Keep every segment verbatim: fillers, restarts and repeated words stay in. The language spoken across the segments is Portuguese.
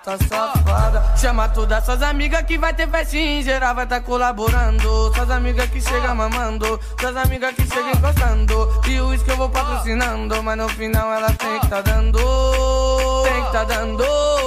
gata safada. Chama todas suas amigas que vai ter festinha, em geral vai tá colaborando. Suas amigas que chegam mamando, suas amigas que chegam encostando. E o uísque eu vou patrocinando, mas no final ela tem que tá dando, tem que tá dando.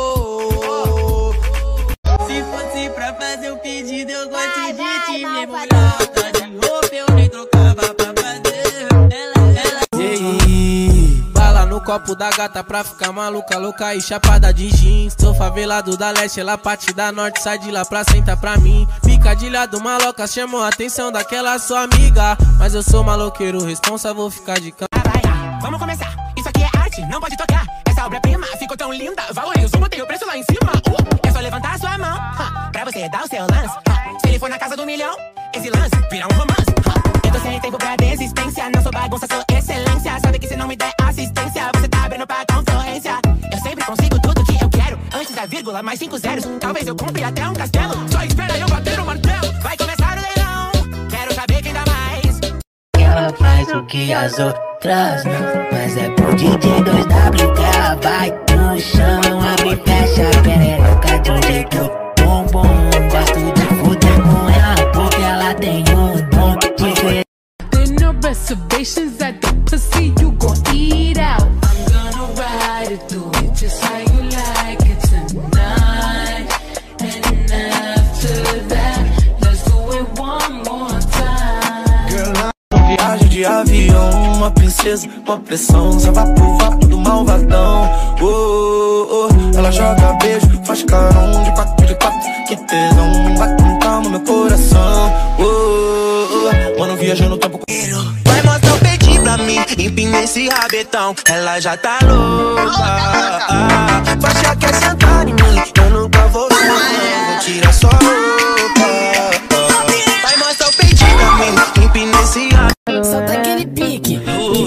Se fosse pra fazer um pedido, eu gosto de te me molhar. Tá de roupa, eu nem trocava pra fazer. Ela, ela. Ei, bala no copo da gata pra ficar maluca, louca e chapada de jeans. Sou favelado da leste, ela parte da norte, sai de lá pra sentar pra mim. Picadilha do maloca chamou a atenção daquela sua amiga, mas eu sou maloqueiro, responsa, vou ficar de cama. Vamos começar, isso aqui é arte, não pode tocar. Essa obra-prima ficou tão linda, valorizo, botei o preço lá em cima. uh, É só levantar a sua mão, uh, pra você dar o seu lance. uh, Se ele for na casa do milhão, esse lance vira um romance. uh, Eu tô sem tempo pra desistência, não sou bagunça, sou excelência. Sabe que se não me der assistência, você tá abrindo pra concorrência. Eu sempre consigo tudo que eu quero, antes da vírgula, mais cinco zeros. Talvez eu compre até um castelo, só espera eu bater o martelo. Vai começar o leilão, quero saber quem dá mais. Ela faz o que as outras não, mas é pro D J dois W que ela vai no chão, abre e fecha a perereca de um jeito bom, bom. Gosto de fuder com ela porque ela tem um dom de ver. There no reservations at the pussy, you gon' eat out. I'm gonna ride it, do it just how you like it tonight. And after that, let's do it one more time. Girl, viagem de avião, uma princesa, uma pressão, só vapo, vapo do malvadão. Oh, oh, oh. Ela joga beijo, faz carão de quatro de quatro, que tesão, vai com calma meu coração. Oh, oh, oh. Mano, viajando no tempo. Vai mostrar o peitinho pra mim, empina esse rabetão, ela já tá louca. Ah, faixa quer sentar em mim, eu nunca vou ver, vou tirar sua roupa. Ah, vai mostrar o peitinho pra mim, empina esse rabetão. Solta aquele pique.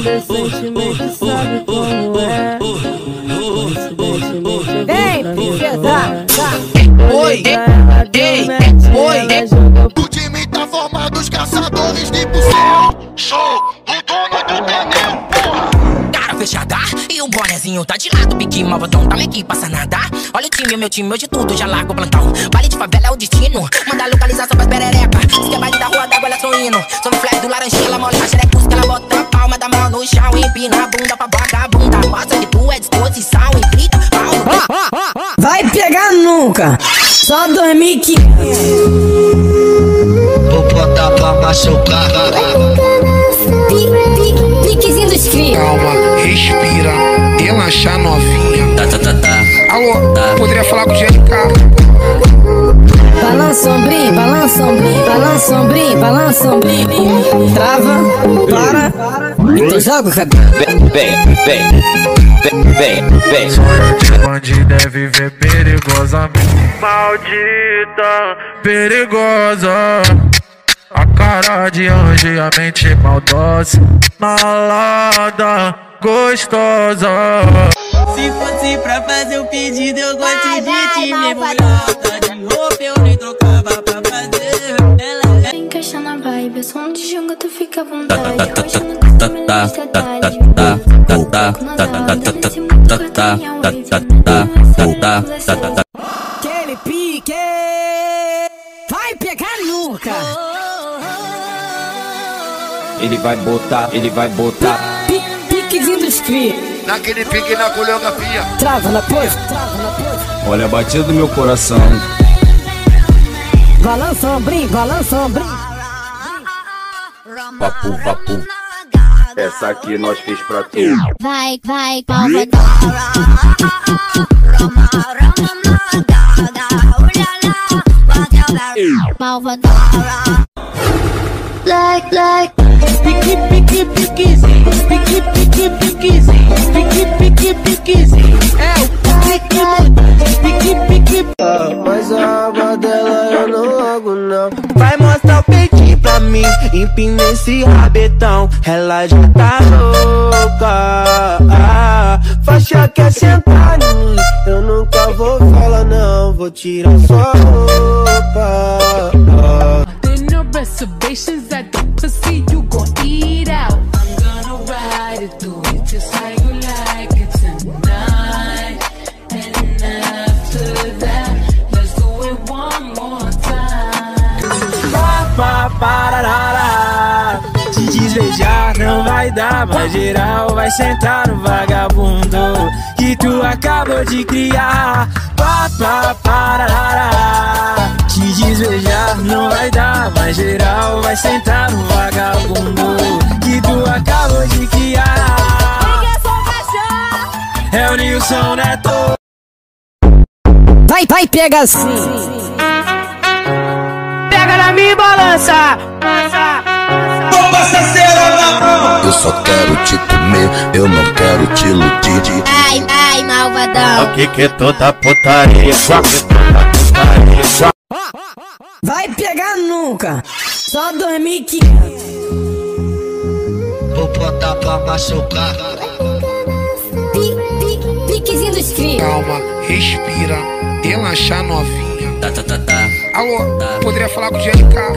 Ei, princesa! Oi, ei, oi. O time tá formado, os caçadores de bucel. Sou o dono do terreno, porra. Cara fechada e o bonezinho tá de lado. Pique malvadão, tá aqui, passa nada. Olha o time, meu time, hoje tudo já largo o plantão. Baile de favela é o destino, manda localização pras perereca. Se quer baile da rua d'água, elas tão indo. Sobre o flash do laranjinha, ela molha a xerecus que ela bota a palma da mão no chão. Empina a bunda pra vagabunda, mostra que tu é disposição. Implica, pau. Vai pegar nunca, só dormir que vou botar pra machucar. piquezinho dos cria. Calma, respira, relaxa novinha. Tá, tá, tá, tá. Alô, Tá. poderia falar com o G L K? Balança ombrinho, balança ombrinho, balança ombrinho, balança ombrinho. Trava, para, então joga o cabelo. Vem, vem, vem, vem, vem. Bandida é viver perigosamente. Maldita, perigosa. A cara de anjo e a mente maldosa. Malada, gostosa. Se fosse pra fazer um pedido, eu gosto de te me molhar. Tá de roupa, eu nem trocava pra fazer. Ela é. Encaixa na vibe, eu sou um de jogo, tu fica à vontade. Tá, tá, tá, Hoje tá, não tá, tem tá, menos tá, detalhes. tá, tá, tá, tá, tá, tá, tá, tá, tá, tá, tá, tá. Aquele pique vai pegar nunca. Ele vai botar, ele vai botar. Piquezinho dos cria. Naquele pique na coreografia. Trava na pose, trava na pose. Olha a batida do meu coração. Balança ombrinho, balança ombrinho. Vapu, vapu. Essa aqui nós fez pra tu. Vai, vai, malvadão. Malvadão. Like, like. pique, pique, piquezinho. Pique, pique, piquezinho. Pique, pique, piquezinho. É o pique, pique, pique. Mas a aba dela eu não logo não. Vai mostrar o peitinho pra mim, empina esse rabetão, ela já tá louca. Ah, faixa quer sentar em mim, eu nunca vou falar não, vou tirar sua roupa. Ah. There no reservations at the pussy, you gon' eat out. I'm gonna ride it, do it just how you like it tonight. And after vai dar, mas geral vai sentar no vagabundo que tu acabou de criar. Pá, pá, parará. Te desvejar não vai dar, mas geral vai sentar no vagabundo que tu acabou de criar. É o Nilson Neto. Vai, vai, pega assim. Pega na minha balança. Eu só quero te comer, eu não quero te iludir. Ai, ai, malvadão. O que que é toda putaria? Vai pegar nunca. Só dois mil e quinhentos. Vou botar pra machucar. Piquezinho dos crios. Calma, respira, relaxa novinha. Tá, tá, tá, tá. Alô, poderia falar com o G L K?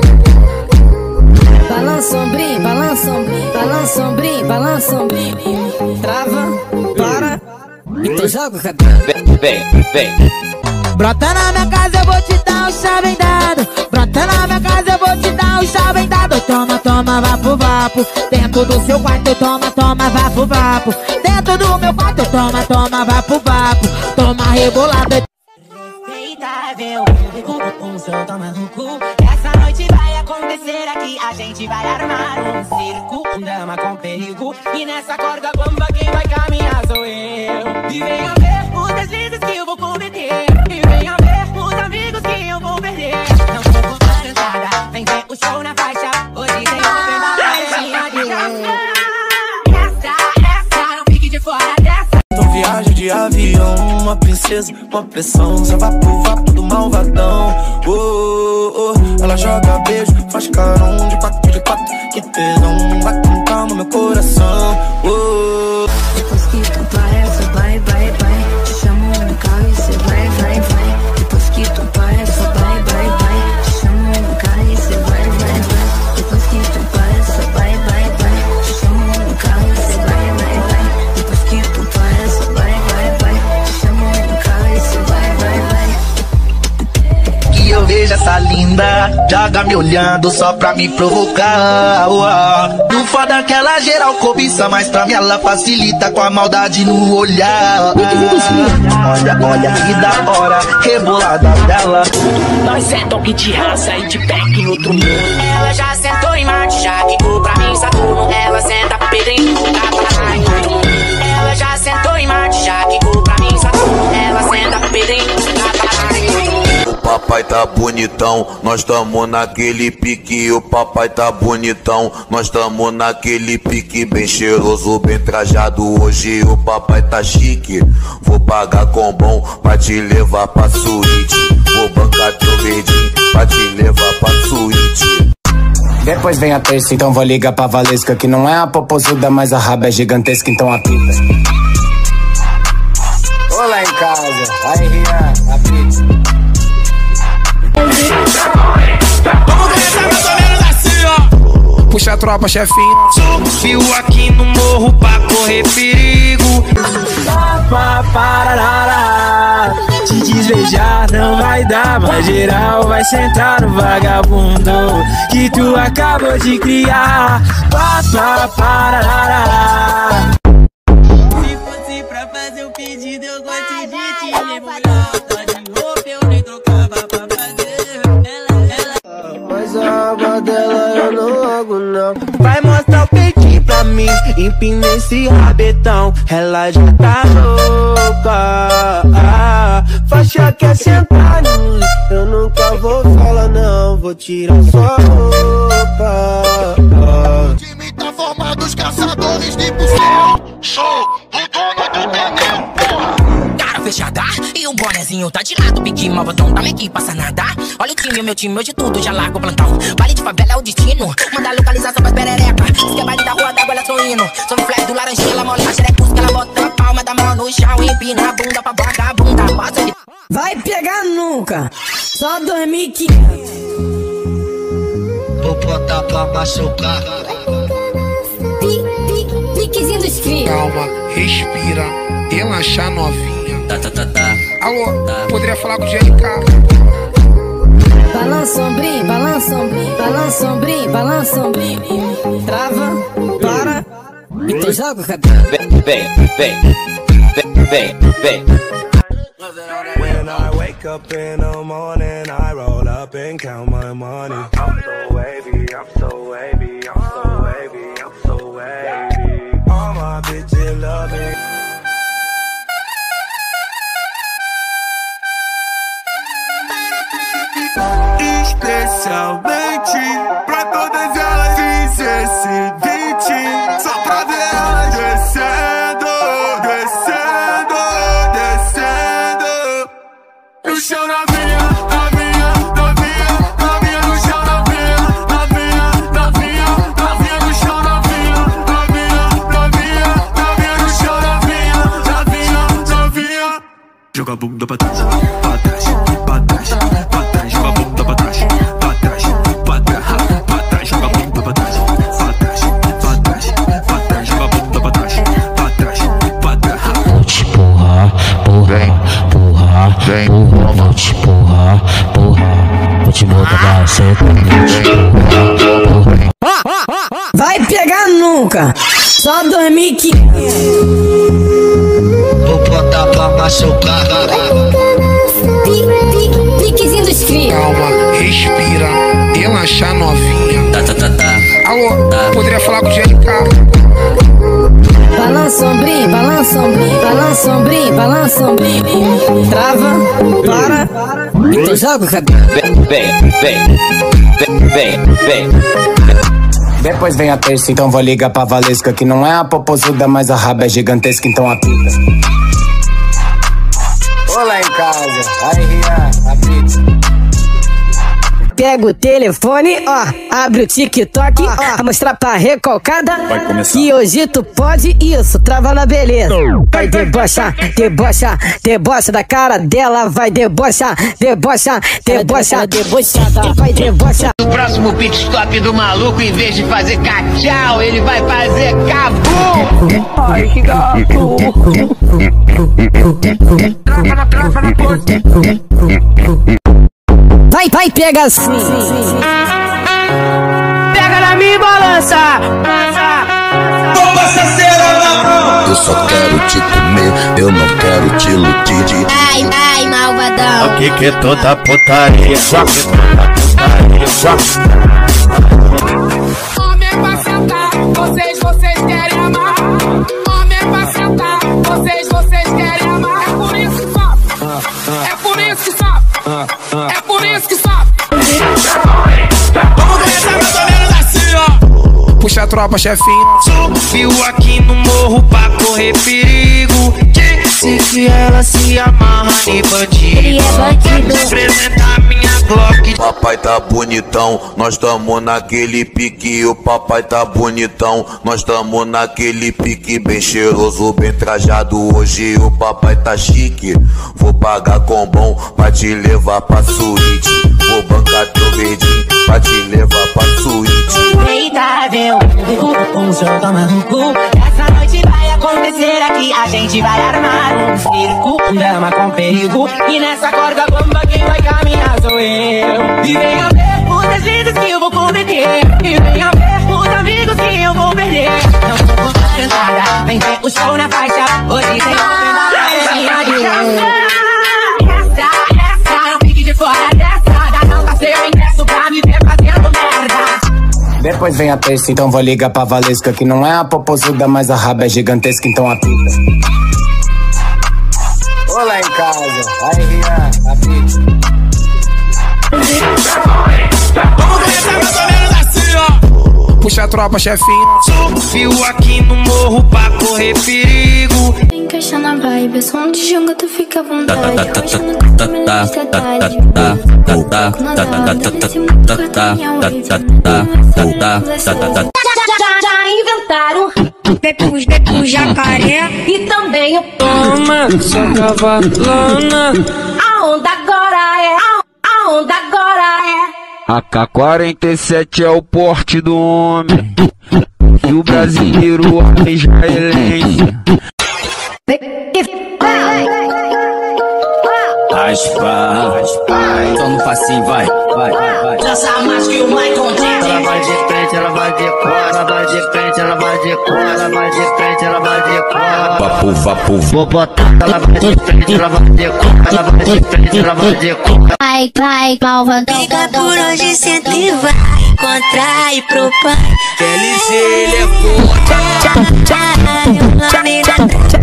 Balança ombrinho, balança ombrinho, balança ombrinho, balança ombrinho. Trava, para, então joga o cabelo. Vem, vem. Brota na minha casa, eu vou te dar um chá bem dado. Brota na minha casa, eu vou te dar um chá bem dado. Toma, toma, vapo, vapo. Dentro do seu quarto, toma, toma, vapo, vapo. Dentro do meu quarto, toma, toma, vapo, vapo. Toma rebolada. Respeitável, um solta maluco. Essa noite vai acontecer aqui, a gente vai armar um circo, um drama com perigo. E nessa corda bamba quem vai caminhar sou eu. E venha ver os deslizes que eu vou cometer. E venha ver os amigos que eu vou perder. Não vou contar entrada, vem ver o show na faixa. Hoje tem open balada, minha guerra. Essa, essa, não fique de fora dessa. Então viagem de avião, uma princesa, uma pressão. Só vapo, vapo do malvadão. Oh, oh, oh. Ela joga beijo, faz carão de quatro de quatro. Que tesão, vai com calma meu coração. Oh. Depois que tu parece, vai, vai, vai. Te chamo no carro e cê vai, vai, vai. Depois que tu parece, vai, vai, vai. Te chamo no carro e cê vai, vai, vai. Depois que tu parece, vai, vai, vai. Te chamo no carro e cê vai, vai, vai. Depois que tu parece, vai, vai, vai. Te chamo no carro e cê vai, vai, vai. Que eu vejo essa linda, joga me olhando só pra me provocar. Do foda que ela geral cobiça, mas pra mim ela facilita com a maldade no olhar. Olha, olha que da hora, rebolada dela. Nós é toque de raça e de pack no outro mundo. Ela já sentou em Marte, já quicou pra mim Saturno. Ela senta pro Pedrinho, tá pra em todo mundo. Ela já sentou em Marte, já quicou pra mim Saturno. Ela senta pro Pedrinho, tá pra em todo mundo. O papai tá bonitão, nós tamo naquele pique. O papai tá bonitão, nós tamo naquele pique. Bem cheiroso, bem trajado, hoje o papai tá chique. Vou pagar com bom pra te levar pra suíte. Vou bancar teu verdinho pra te levar pra suíte. Depois vem a terça, então vou ligar pra Valesca. Que não é a popozuda, mas a raba é gigantesca, então apita. Olá em casa, aí Rian, apita. Vamos começar mais ou menos assim, ó. Puxa a tropa, chefinho. Subiu aqui no morro pra correr perigo. Pá, parará. Te desvejar não vai dar, mas geral vai sentar no vagabundo que tu acabou de criar. Pá, pá, parará. Se fosse pra fazer um pedido, eu gosto de te remolar. Tá de roupa, eu nem trocava pra fazer. Mas a aba dela eu não logo não. Vai mostrar o peitinho pra mim, empina esse rabetão. Ela já tá louca, ah, Faixa quer sentar em mim, eu nunca vou falar não. Vou tirar sua roupa. O time tá formado os caçadores de bucel. Sou o dono do terreno, porra. Cara fechada e o bonezinho tá de lado. Pique malvadão, tá aqui, passa nada. Olha o time, meu time, hoje tudo já largo o plantão. Baile de favela é o destino, manda localização pras perereca. Diz que é baile da rua d'água, ela tô indo. Sou flash do laranjinha, ela mola a xerecus que ela bota a palma da mão no chão e empina a bunda pra vagabunda. Passa de... Vai pegar nunca. Só dois mil e quinhentos. Vou botar pra machucar. Piquezinho dos crios. Calma, respira, relaxa novinha. Tá, tá, tá, tá. Alô, tá. Poderia falar com o G L K? Balança ombrinho, balança ombrinho, balança ombrinho, balança ombrinho. Trava, para, Então joga o cabelo. Vem, vem, vem, vem, vem. When I wake up in the morning, I roll up and count my money. I'm so wavy, I'm so wavy, I'm so wavy, I'm so wavy. All my bitches love me. Especialmente pra todas elas dizer esse vinte, só pra ver elas descendo, descendo, descendo. No chão novinha, novinha, novinha, novinha no chão novinha, novinha, novinha, novinha no chão novinha, novinha, novinha, novinha no chão novinha, novinha, novinha. Joga a bunda pra trás, pra trás, pra trás, pra trás, joga a bunda pra trás, pra trás, pra trás, pra trás, joga a bunda pra trás, pra trás, pra trás, pra trás, joga a bunda pra trás, pra trás, pra trás. Vou te porrar, porrar, porrar, porrar, vou te porrar, porrar, vou te botar pra você também, te porrar, porrar. Vai pegar nunca, só dois mil e quinhentos. Vou botar pra machucar. Piquezinho dos cria. Calma, respira, relaxa novinha. Tá, tá, tá, tá. Alô, poderia falar com o G L K? Balança ombrinho, balança ombrinho, balança ombrinho, balança ombrinho. Trava, para, então joga o cabelo. Vem, vem, vem, vem, vem. Depois vem a terça, então vou ligar pra Valesca, que não é a popozuda, mas a raba é gigantesca, então apita. Olá em casa, aí Rian, apita. Pega o telefone, ó, abre o TikTok, ó, ó, mostrar pra recalcada que hoje tu pode isso, trava na beleza. Vai debochar, debocha, debocha da cara dela, vai debochar, debocha, debocha, debochada, vai debochar. O próximo pit stop do maluco, em vez de fazer cachau, ele vai fazer cabu. Ai, que gato. Trava na trava na porta. Vai, vai, pega assim. Pega na minha balança. Toma essa cera na mão. Eu só quero te comer, eu não quero te iludir. Ai, ai, malvadão. O que que é toda putaria? Homem pra sentar, vocês, vocês querem amar. Homem pra sentar, vocês, vocês querem amar. É por isso que sobe. É por isso que sobe. É por isso que sobe. Vamos começar mais ou menos assim, ó. Puxa a tropa, chefinho. Subiu aqui no morro pra correr perigo. Disse que ela se amarra em bandido. Apresentar minha Glock. Papai tá bonitão, nós tamo naquele pique. O papai tá bonitão, nós tamo naquele pique. Bem cheiroso, bem trajado. Hoje o papai tá chique. Vou pagar com bom pra te levar pra suíte. Vou bancar teu verdinho pra te levar pra suíte. Eita, meu, um show toma no cu. Essa noite vai acontecer aqui, a gente vai armar um circo, um drama com perigo. E nessa corda bomba quem vai caminhar sou eu. E venha ver muitas vezes que eu vou cometer. E venha ver os amigos que eu vou perder. Não tô com cantada, vem ver o show na faixa. Hoje tem uma minha de Essa, essa, não fique de fora dessa. Dá não tá seu ingresso pra me ver fazendo merda. Depois vem a terça, então vou ligar pra Valesca, que não é a popozuda, mas a raba é gigantesca, então apita. Olá em casa, aí Rian, apita. Vamos começar mais ou menos assim, ó. Puxa a tropa, chefinho. Subiu aqui no morro pra correr perigo. Encaixa na vibe, som de jogo, tu fica à vontade. Já inventaram Pepu, Pepu, jacaré e também o Toma, sua cavalona. A onda agora é, a, a onda agora é. A K quarenta e sete é o porte do homem. E o brasileiro é israelense. As raspar. Só no passinho, vai, vai, vai. Dança mais que o Michael Jackson. Ela vai de frente, ela vai de cor. Ela vai de frente, ela vai de cor. Ela vai de frente, ela vai de cor. Vapo, vapo, vou botar. Ela vai de frente, ela vai de cor. Ela vai de frente, ela vai de cor. Vai, vai, malvadão. Fica por hoje, senta e vai. Contrai pro pai. L G, ele é foda. O nome da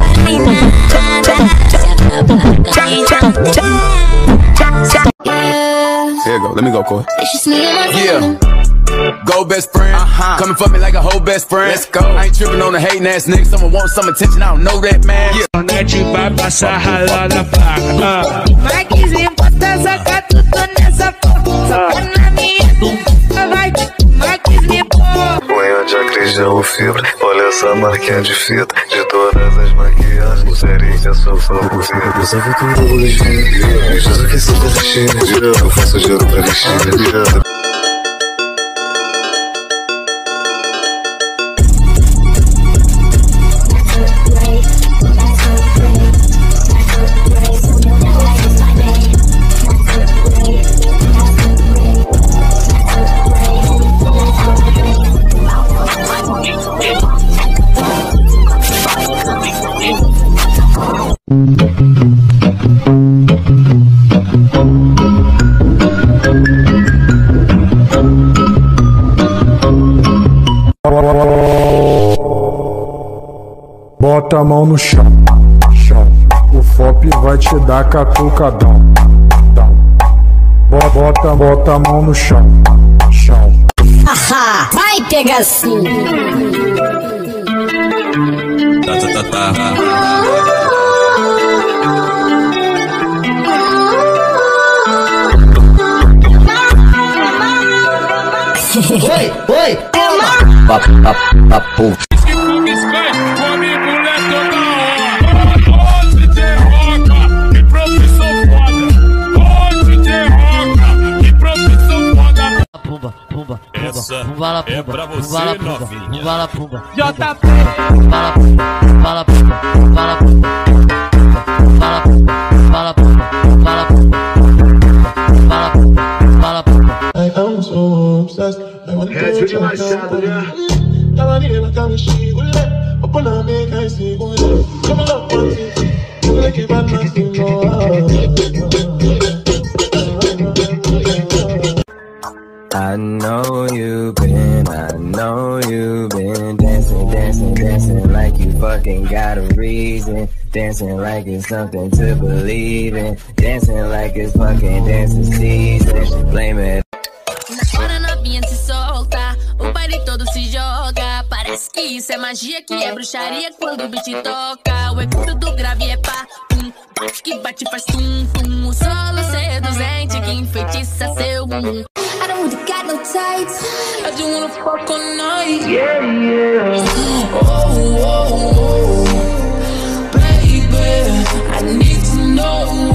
Here you go, let me go, Corey. Yeah. Yeah. Go best friend, uh-huh. Coming for me like a whole best friend. Let's go. I ain't tripping on the hating ass nigga. Someone wants some attention, I don't know that man. Yeah. Net vai passar ralando na placa. Marquezinho, bota essa catuta nessa porra. Só na minha bunda, vai. Marquezinho, porra. Unha de acrisão ou fibra. Olha essa marquinha de fita. De todas as maquiagens. Pulseirinha, só favorita. Eu só vou com o olho de me diz o que você tá vestindo. Eu faço juro pra vestir. Bota a mão no chão, chão. O F O P vai te dar catucadão. Bota, bota a mão no chão, chão. Haha, vai pegar assim. Tá, tá, tá, tá. Oi, oi, toma. Papo, papo, papo. Pumba, pumba, pumba, é pra você, novinha. pumba, pumba, J P, pumba, pumba, pumba, pumba, pumba, pumba, pumba, pumba, pumba. I am so obsessed. I want to touch your mouth. Tell me if I can see you. Open up, make I see you. Come on, one thing. Like a bad man, you know. I know you've been, I know you've been dancing, dancing, dancing like you fucking got a reason. Dancing like it's something to believe in. Dancing like it's fucking dancing season. Blame it. Na novinha se solta, o baile todo se joga. Parece que isso é magia, que é bruxaria quando o beat toca. O efeito do grave é pá, pum. Bate que bate faz tum, tum. O solo seduzente que enfeitiça seu bumbum. I don't really got no tights. I just wanna fuck all night. Yeah, yeah. Oh, oh, oh. Baby, I need to know.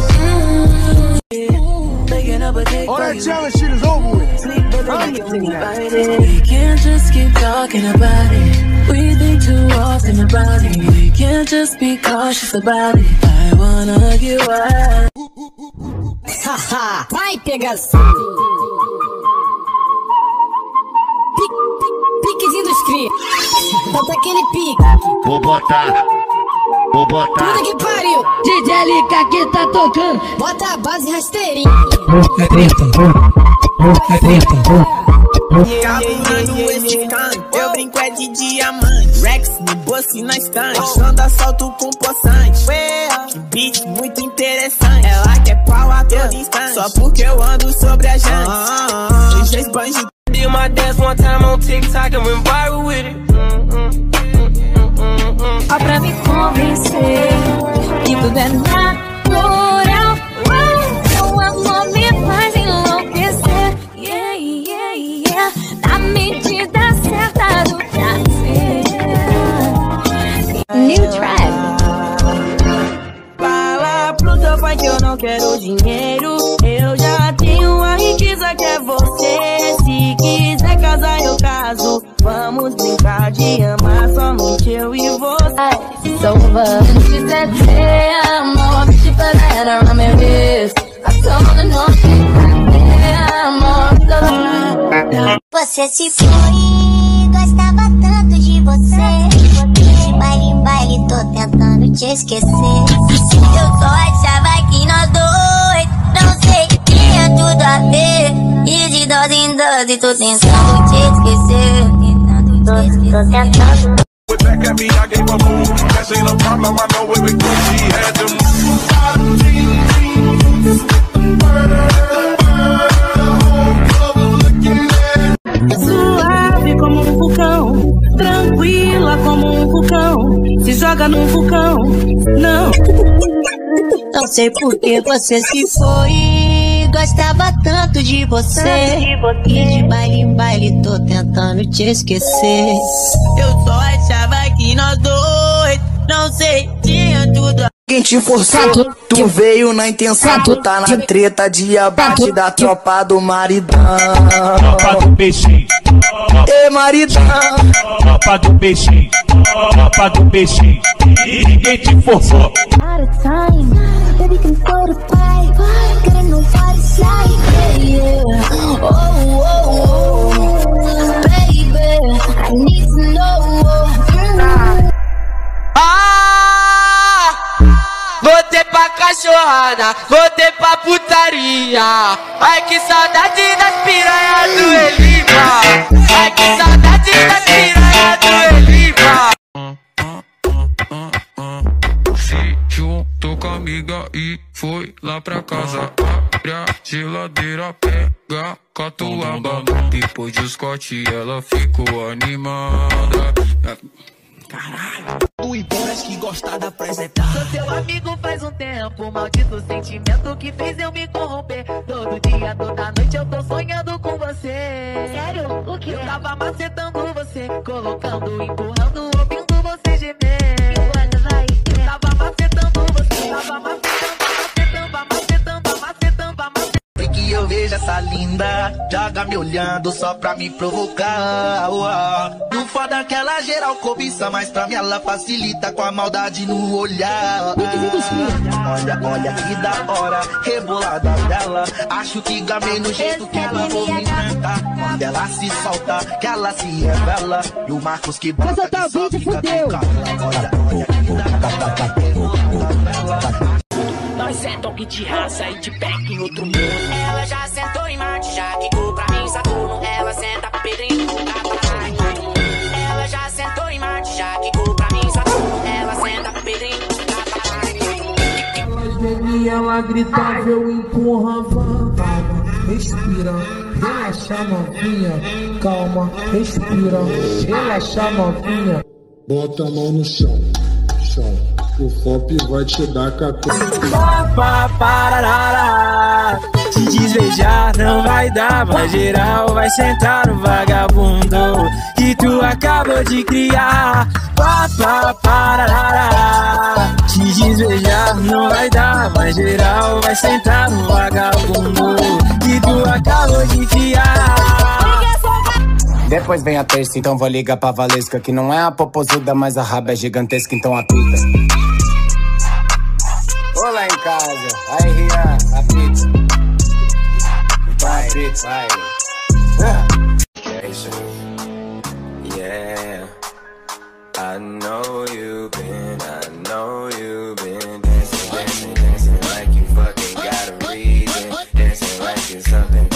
All that challenge shit is over with. We can't just keep talking about it. We think too often about it. We can't just be cautious about it. I wanna get wild. Haha, vai pegar sim. Piquezinho dos cria. Bota aquele pique. Vou botar. Vou botar. Puta que pariu. D J L K que tá tocando. Bota a base rasteirinha. É treta, é treta. Capurando esse canto, eu brinco é de diamante. Rex no bolso e na estante, achando assalto com poçante. Que beat muito interessante, ela quer pau a todo instante. Só porque eu ando sobre a jante. D Js banjo. Did my dance one time on TikTok and went viral with it. Ó pra me convencer que tudo é natural. Seu amor me faz enlouquecer. Yeah, yeah, yeah. Na medida certa do prazer. New track. Fala pro teu pai que eu não quero dinheiro. Eu já tenho a riqueza que é você. Se quiser casar eu caso. Vamos brincar de amar somente eu e você. It's over. Se quiser ter amor, te put a hand around my wrist. I don't wanna know I'm on. Você se foi, gostava tanto de você. De baile em baile, tô tentando te esquecer. Eu só achava que nós dois, não sei, tinha tudo a ver. E de dose em dose, tô tentando te esquecer. Tentando te esquecer. Tô tentando. Back at me, I gave a move. That ain't a problem, I know it because she had them. Suave como um vulcão, tranquila como um vulcão, se joga no vulcão, não. Não sei por que você se foi, gostava tanto de você. E de baile em baile, tô tentando te esquecer. Eu só achava que nós dois, não sei, tinha tudo. Quem te forçou, tu, tu veio na intenção, tu tá na treta de abate da tropa do maridão. Tropa do peixe, Ê maridão, tropa do peixe, tropa do peixe. E ninguém te forçou. Out of time, baby can go to pipe. Gotta know what it's like, yeah. Oh, oh, oh, baby, I need to know. Mm. Ah, voltei pra cachorrada, voltei pra putaria. Ai que saudade das piranhas do Elipa. Ai que saudade das piranhas do Elipa. Se juntou com a amiga e foi lá pra casa. Abre a geladeira, pega catuaba. Depois de Scott ela ficou animada. Caralho. O Iboras que gosta da apresentar. Sou seu amigo faz um tempo, maldito sentimento que fez eu me corromper. Todo dia, toda noite eu tô sonhando com você. Sério? O que? Eu tava macetando você, colocando, empurrando, ouvindo você gemer. Vai. Eu tava macetando você, tava macetando, macetando, macetando, macetando, macetando. e que eu vejo essa linda, joga me olhando só pra me provocar. No foda que ela geral cobiça, mas pra mim ela facilita com a maldade no olhar. Olha, olha que da hora, rebolada dela. Acho que gamei no jeito que ela movimenta. Quando ela se solta, que ela se revela. E o Marcos que bota que só fica com calma. Olha, olha que da hora, rebolada dela. Nós é toque de raça e de pack em outro mundo. Ela já sentou em Marte, já quicou pra mim Saturno. Ela senta pro Pedrinho, Catarina. Ela já sentou em Marte, já quicou pra mim Saturno. Ela senta pro Pedrinho, Catarina. Ela geme, ela gritava, eu empurrava. Calma, respira, relaxa novinha. Calma, respira, relaxa novinha. Bota a mão no chão, chão. O Fop vai te dar catu. Te desvejar não vai dar, vai geral, vai sentar no vagabundo que tu acabou de criar. Te desvejar não vai dar, vai geral, vai sentar no vagabundo que tu acabou de criar. Depois vem a terça, então vou ligar pra Valesca, que não é a popozuda, mas a raba é gigantesca, então apita. Vou lá em casa, aí Rian, apita. Vai, vai. Yeah, I know you been, I know you been dancing, dancing, dancing like you fucking got a reason, dancing like it's something.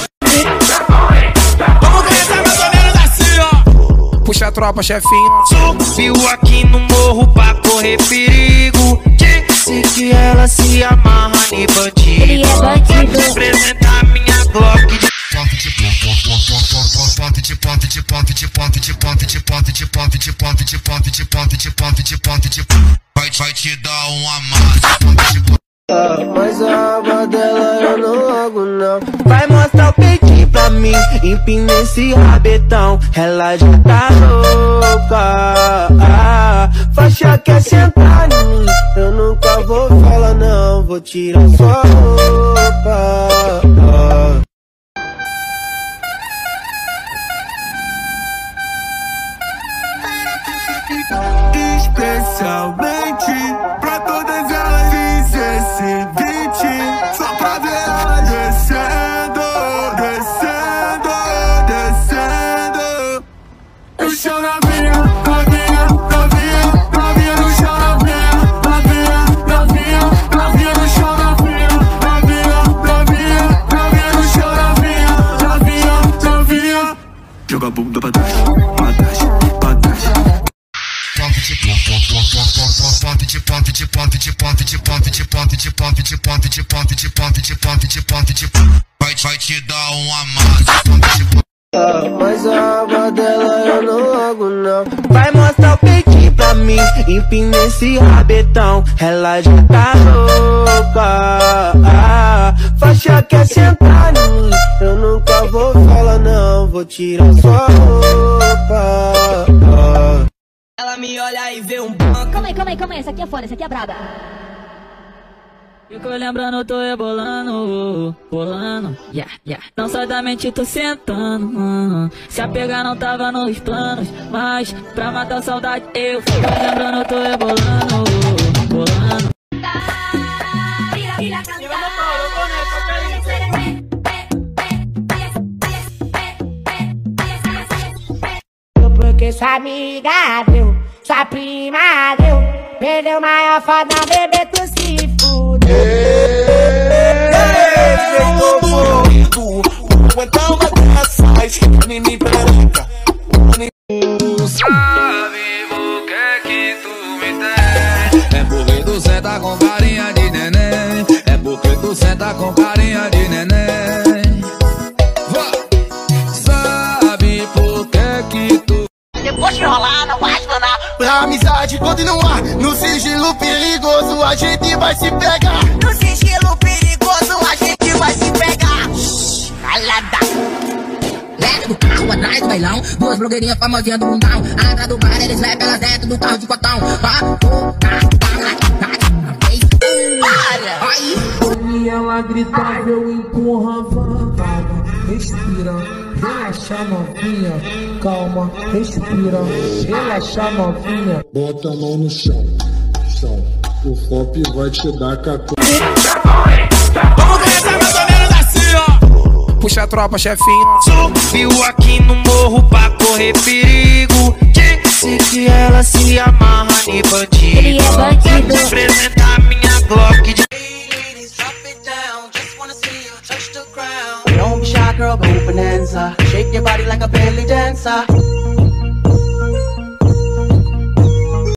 Vamos começar mais ou menos assim, ó. Puxa a tropa, chefinho. Subiu aqui no morro pra correr perigo. Disse que ela se amarra em bandido. Vou te apresentar minha Glock de ponte de ponte de ponte de ponte de ponte de ponte de ponte de ponte de ponte de ponte de ponte de ponte de ponte de vai vai te dar um amasso. Mas a aba dela eu não logo não. Vai mostrar o peitinho pra mim, empina esse rabetão. Ela já tá louca, ah, faixa quer sentar em mim. Eu nunca vou falar não, vou tirar sua roupa, ah. Especialmente pra todas elas fiz esse a bunda pra trás, pra trás, pra trás. Ponto de ponto de ponto de ponto de ponto de ponto de ponto de ponto de ponto de ponto de ponto de ponto de ponto de ponto vai vai te dar um amasso. Mas a aba dela eu não logo não. Vai mostrar o peitinho pra mim, empina esse rabetão. Ela já tá louca, ah, faixa quer sentar em mim. Eu nunca vou falar não, vou tirar sua roupa, ah. Ela me olha e vê um banco. Calma aí, calma aí, calma aí, essa aqui é foda, essa aqui é braba. Fico lembrando, tô rebolando, bolando, yeah, yeah. Não sai da mente, tô sentando, uh, se apegar não tava nos planos, mas pra matar a saudade eu fico lembrando, tô rebolando, bolando. Porque sua amiga deu, sua prima deu, perdeu maior foda, bebê, tu se fudeu. Então vai começar, esquece em mim, perereca. Sabe o que é que tu me tem? É porque tu senta com carinha de neném. É porque tu senta com carinha de neném. Sabe por que que tu... Depois de rolar, não vai explanar. Pra amizade continuar, no sigilo perigoso a gente vai se pegar. No sigilo perigoso a gente vai se pegar. Calada. Leve do carro, atrás do bailão. Duas blogueirinhas famosinhas do mundão. Atrás do bar, eles levam elas dentro do carro de cotão. E ela gritava, eu empurrava. Calma, respira, relaxa novinha. Calma, respira, relaxa novinha. Bota a mão no chão, chão. O Fop vai te dar catu. Vamos começar mais ou menos assim, ó. Puxa a tropa, chefinho. Subiu aqui no morro pra correr perigo. Disse que ela se amarra em bandido. Ele é bandido. Vou te apresentar minha Glock de... Don't be shy, girl, go bonanza. Shake your body like a belly dancer.